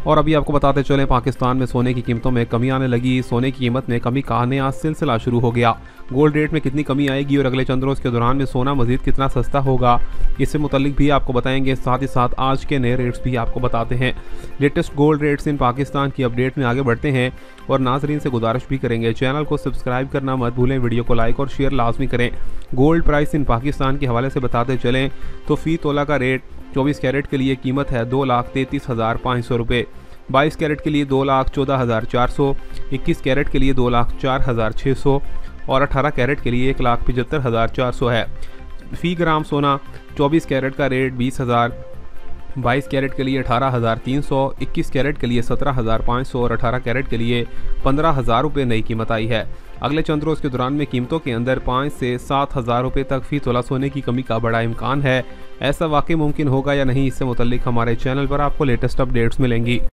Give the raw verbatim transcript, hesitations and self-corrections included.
और अभी आपको बताते चलें, पाकिस्तान में सोने की कीमतों में कमी आने लगी। सोने की कीमत में कमी का नया सिलसिला शुरू हो गया। गोल्ड रेट में कितनी कमी आएगी और अगले चंद रोज़ के दौरान में सोना मजीद कितना सस्ता होगा, इससे मुतल्लिक भी आपको बताएंगे। साथ ही साथ आज के नए रेट्स भी आपको बताते हैं। Latest gold rates in Pakistan की अपडेट में आगे बढ़ते हैं और नाजरीन से गुजारिश भी करेंगे, चैनल को सब्सक्राइब करना मत भूलें, वीडियो को लाइक और शेयर लाजमी करें। गोल्ड प्राइस इन पाकिस्तान के हवाले से बताते चलें तो फ़ी तोला का रेट चौबीस कैरेट के लिए कीमत है दो लाख तैंतीस हज़ार पाँच सौ रुपये, बाईस कैरेट के लिए दो लाख चौदह हज़ार चार सौ, इक्कीस कैरेट के लिए दो लाख चार हज़ार छः सौ और अठारह कैरेट के लिए एक लाख पचहत्तर हज़ार चार सौ है। फ़ी ग्राम सोना चौबीस कैरेट का रेट बीस हज़ार, बाईस कैरेट के लिए अठारह हज़ार तीन सौ, इक्कीस कैरेट के लिए सत्रह हज़ार पाँच सौ और अठारह कैरेट के लिए पंद्रह हज़ार रुपये नई कीमत आई है। अगले चंद रोज़ के दौरान में कीमतों के अंदर पाँच से सात हज़ार रुपये तक फ़ी तोला सोने की कमी का बड़ा इम्कान है। ऐसा वाकई मुमकिन होगा या नहीं, इससे मुतल्लिक हमारे चैनल पर आपको लेटेस्ट अपडेट्स मिलेंगी।